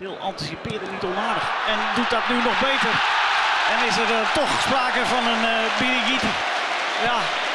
Til anticipeerde niet onaardig en doet dat nu nog beter. En is er toch sprake van een Birighitti. Ja.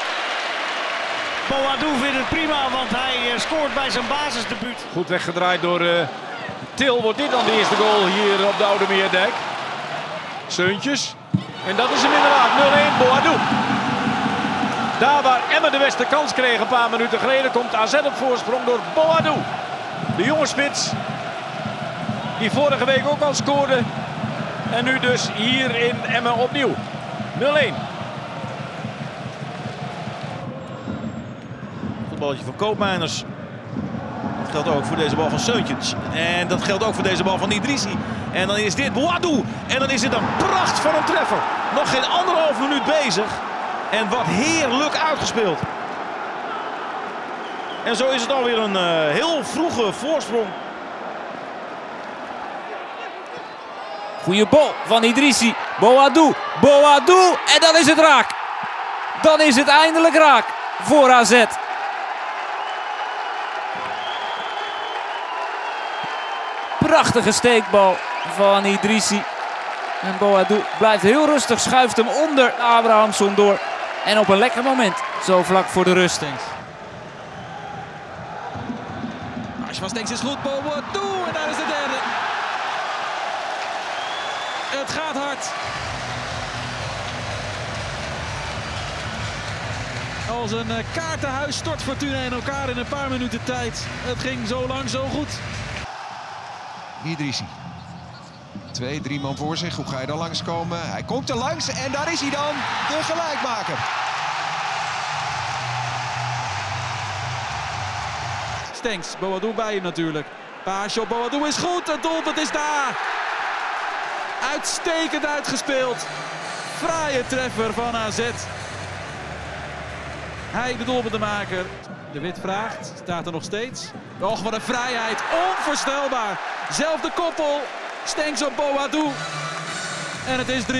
Boadou vindt het prima, want hij scoort bij zijn basisdebuut. Goed weggedraaid door Til. Wordt dit dan de eerste goal hier op de Oude Meerdijk? Seuntjes. En dat is hem inderdaad. 0-1 Boadou. Daar waar Emmen de beste kans kreeg een paar minuten geleden, komt AZ op voorsprong door Boadou. De jonge spits. Die vorige week ook al scoorde. En nu dus hier in Emmen opnieuw. 0-1. Voetballetje van Koopmeiners. Dat geldt ook voor deze bal van Seuntjes. En dat geldt ook voor deze bal van Idrissi. En dan is dit Boadou. En dan is dit een pracht van een treffer. Nog geen anderhalf minuut bezig. En wat heerlijk uitgespeeld. En zo is het alweer een heel vroege voorsprong. Goeie bal van Idrissi. Boadou. Boadou. En dan is het raak. Dan is het eindelijk raak voor AZ. Prachtige steekbal van Idrissi. En Boadou blijft heel rustig. Schuift hem onder Abrahamson door. En op een lekker moment. Zo vlak voor de rust. Als van Stenks is goed. Boadou. En daar is de derde. Het gaat hard. Als een kaartenhuis stort Fortuna in elkaar in een paar minuten tijd. Het ging zo lang zo goed. Idrissi. 2-3 man voor zich. Hoe ga je dan langskomen? Hij komt er langs en daar is hij dan. De gelijkmaker. Stenks. Boadou bij hem natuurlijk. Paasje op Boadou is goed. Het doelpunt is daar. Uitstekend uitgespeeld. Fraaie treffer van AZ. Hij de doelpuntenmaker. De Wit vraagt. Staat er nog steeds. Och, wat een vrijheid. Onvoorstelbaar. Zelfde koppel. Stenks op Boadou. En het is 3-1.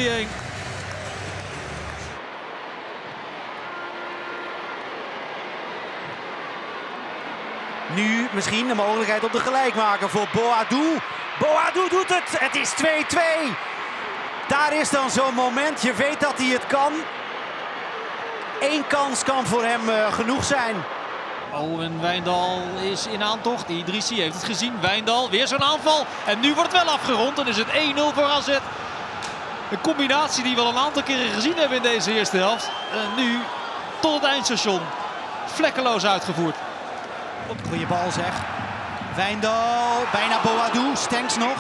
Nu misschien de mogelijkheid op de gelijkmaker voor Boadou. Boadou doet het. Het is 2-2. Daar is dan zo'n moment. Je weet dat hij het kan. Eén kans kan voor hem genoeg zijn. Oh, en Wijndal is in aantocht. Idrissi heeft het gezien. Wijndal, weer zo'n aanval. En nu wordt het wel afgerond. Dan is het 1-0 voor AZ. Een combinatie die we al een aantal keren gezien hebben in deze eerste helft. En nu tot het eindstation. Vlekkeloos uitgevoerd. Goeie bal zeg. Wijndal, bijna Boadou. Stenks nog.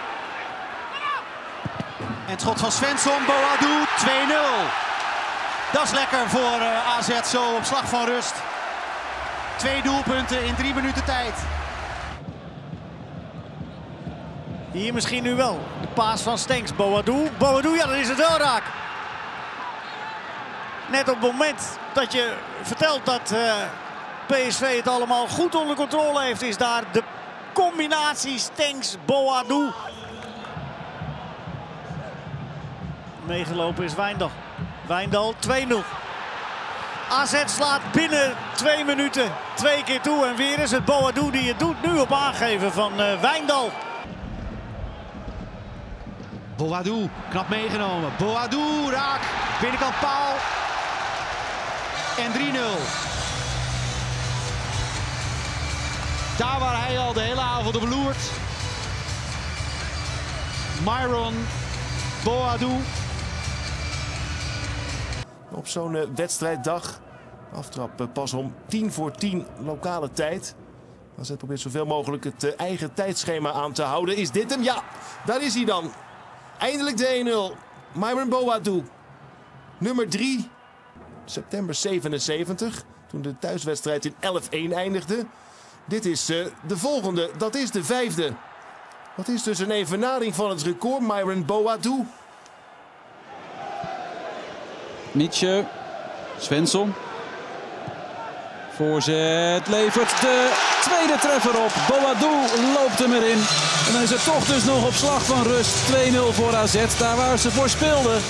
En het schot van Svensson. Boadou, 2-0. Dat is lekker voor AZ zo op slag van rust. 2 doelpunten in 3 minuten tijd. Hier misschien nu wel. De paas van Stenks. Boadou. Boadou, ja, dan is het wel raak. Net op het moment dat je vertelt dat PSV het allemaal goed onder controle heeft, is daar de combinatie Stenks-Boadou. Meegelopen is Wijndal. Wijndal 2-0. AZ slaat binnen 2 minuten 2 keer toe. En weer is het Boadou die het doet. Nu op aangeven van Wijndal. Boadou, knap meegenomen. Boadou, raak. Binnenkant paal. En 3-0. Daar waar hij al de hele avond op loert. Myron Boadou. Op zo'n wedstrijddag. Aftrap pas om 10:10 lokale tijd. AZ probeert zoveel mogelijk het eigen tijdschema aan te houden. Is dit hem? Ja, daar is hij dan. Eindelijk de 1-0. Myron Boadou. Nummer 3. September 77. Toen de thuiswedstrijd in 11-1 eindigde. Dit is de volgende. Dat is de 5e. Dat is dus een evenaring van het record. Myron Boadou. Mietje, Svensson. Voorzet levert de tweede treffer op. Boadou loopt hem erin. En dan is het toch dus nog op slag van rust. 2-0 voor AZ, daar waar ze voor speelden.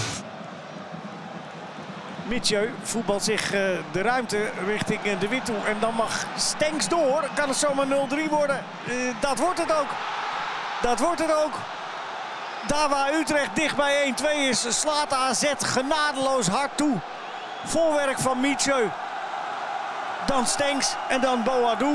Mitjeu voetbalt zich de ruimte richting de Wit toe. En dan mag Stenks door. Kan het zomaar 0-3 worden? Dat wordt het ook. Dat wordt het ook. Daar waar Utrecht dicht bij 1-2 is, slaat AZ genadeloos hard toe. Voorwerk van Mitchell. Dan Stengs en dan Boadou.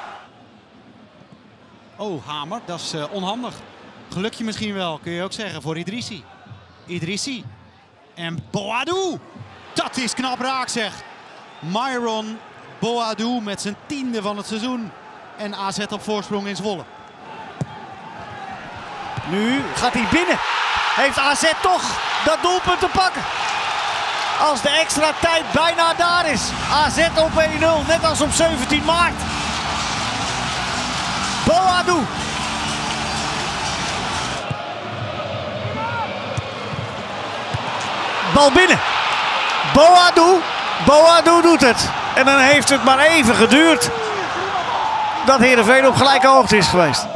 Oh, Hamer, dat is onhandig. Gelukje misschien wel, kun je ook zeggen, voor Idrissi. Idrissi. En Boadou. Dat is knap raak, zeg. Myron Boadou met zijn 10e van het seizoen. En AZ op voorsprong in Zwolle. Nu gaat hij binnen. Heeft AZ toch dat doelpunt te pakken. Als de extra tijd bijna daar is. AZ op 1-0, net als op 17 maart. Boadou. Bal binnen. Boadou. Boadou doet het. En dan heeft het maar even geduurd dat Heerenveen op gelijke hoogte is geweest.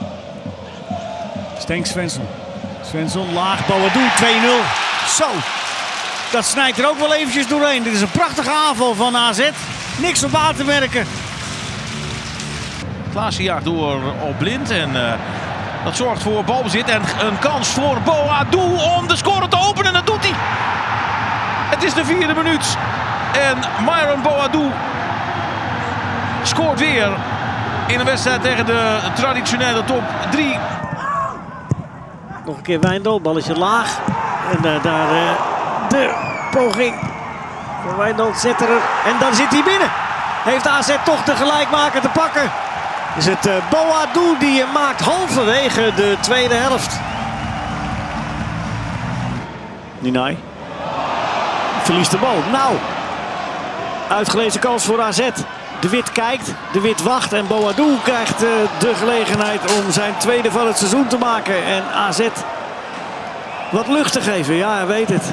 Stengs Svensson. Svensson laag, Boadou 2-0. Zo. Dat snijdt er ook wel eventjes doorheen. Dit is een prachtige aanval van AZ. Niks op aan te merken. Klaassen jaagt door op Blind en dat zorgt voor balbezit en een kans voor Boadou om de score te openen. Dat doet hij. Het is de 4e minuut en Myron Boadou scoort weer in een wedstrijd tegen de traditionele top 3. Nog een keer Wijndal, balletje laag. En daar de poging voor Wijndal, Zetterer. En dan zit hij binnen. Heeft AZ toch de gelijkmaker te pakken. Is het Boadou die hem maakt halverwege de tweede helft. Ninai. Verliest de bal. Nou. Uitgelezen kans voor AZ. De Wit kijkt, De Wit wacht en Boadou krijgt de gelegenheid om zijn tweede van het seizoen te maken. En AZ wat lucht te geven. Ja, hij weet het.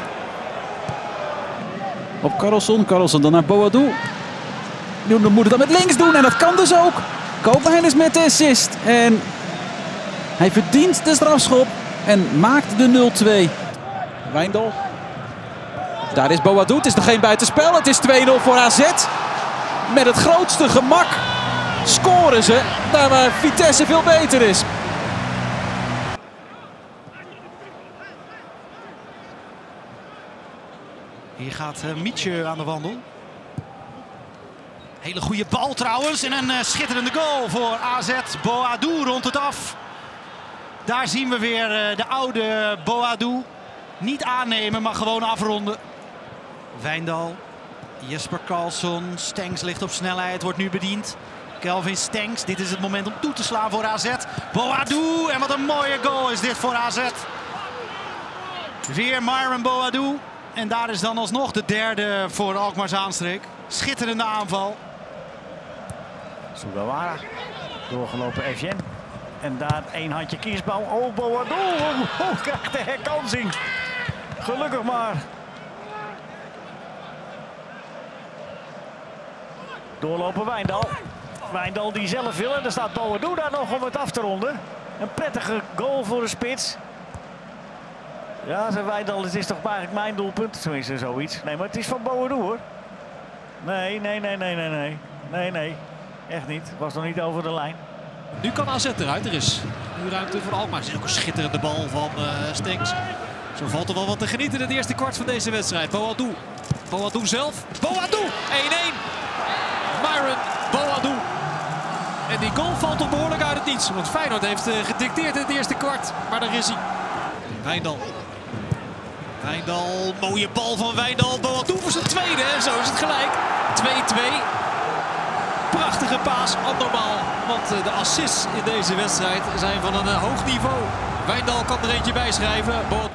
Op Karlsson, Karlsson dan naar Boadou. Dan moet het dan met links doen en dat kan dus ook. Koopmeiners met de assist. En hij verdient de strafschop en maakt de 0-2. Wijndal. Daar is Boadou, het is nog geen buitenspel. Het is 2-0 voor AZ. Met het grootste gemak scoren ze daar waar Vitesse veel beter is. Hier gaat Mietje aan de wandel. Hele goede bal trouwens en een schitterende goal voor AZ. Boadou rondt het af. Daar zien we weer de oude Boadou. Niet aannemen, maar gewoon afronden. Wijndal. Jesper Karlsson, Stengs ligt op snelheid, wordt nu bediend. Kelvin Stengs, dit is het moment om toe te slaan voor AZ. Boadou, en wat een mooie goal is dit voor AZ. Weer Myron Boadou. En daar is dan alsnog de derde voor Alkmaar Zaanstreek. Schitterende aanval. Sugawara. Doorgelopen Evjen. En daar één handje kiesbal. Oh, Boadou. Oh, krijgt de herkansing. Gelukkig maar. Doorlopen Wijndal. Wijndal die zelf wil en er staat Boadou daar nog om het af te ronden. Een prettige goal voor de spits. Ja, zei Wijndal, het is toch eigenlijk mijn doelpunt. Tenminste zoiets. Nee, maar het is van Boadou hoor. Nee. Nee. Echt niet. Het was nog niet over de lijn. Nu kan AZ eruit. Er is nu ruimte voor Alkmaar. Het is ook een schitterende bal van Stengs. Zo valt er wel wat te genieten in het eerste kwart van deze wedstrijd. Boadou. Boadou zelf. Boadou. 1-1. Myron Boadou. En die goal valt toch behoorlijk uit het niets. Want Feyenoord heeft gedicteerd in het eerste kwart. Maar daar is hij. Wijndal. Wijndal. Mooie bal van Wijndal. Boadou voor zijn tweede. En zo is het gelijk. 2-2. Prachtige paas. Andermaal. Want de assists in deze wedstrijd zijn van een hoog niveau. Wijndal kan er eentje bij schrijven.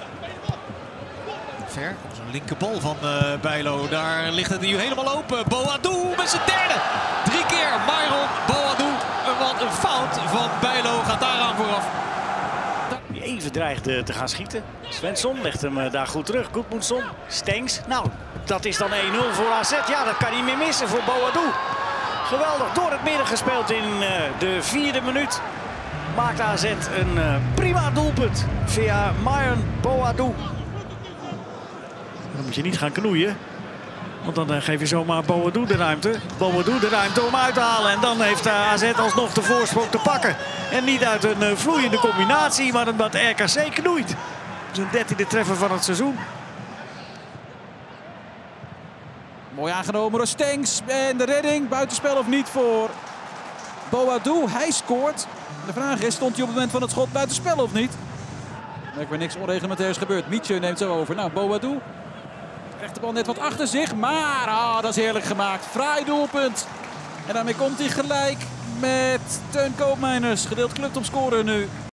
Ver. Zo'n linkerbal van Bijlo. Daar ligt het nu helemaal open. Boadou met zijn derde. 3 keer Myron Boadou. Wat een fout van Bijlo gaat daaraan vooraf. Die even dreigt te gaan schieten. Svensson legt hem daar goed terug. Gudmundsson. Stengs. Nou, dat is dan 1-0 voor AZ. Ja, dat kan niet meer missen voor Boadou. Geweldig door het midden gespeeld in de 4e minuut. Maakt AZ een prima doelpunt via Myron Boadou. Dan moet je niet gaan knoeien. Want dan geef je zomaar Boadu de ruimte. Boadu de ruimte om uit te halen. En dan heeft AZ alsnog de voorsprong te pakken. En niet uit een vloeiende combinatie, maar omdat RKC knoeit. Zijn 13e treffer van het seizoen. Mooi aangenomen door Stengs. En de redding, buitenspel of niet voor Boadu. Hij scoort. De vraag is, stond hij op het moment van het schot buitenspel of niet? Blijkbaar niks onreglementairs gebeurd. Mietje neemt zo over. Nou, Boadu krijgt de bal net wat achter zich. Maar dat is heerlijk gemaakt. Fraai doelpunt. En daarmee komt hij gelijk met Teun Koopmeiners. Gedeeld clubtopscorer nu.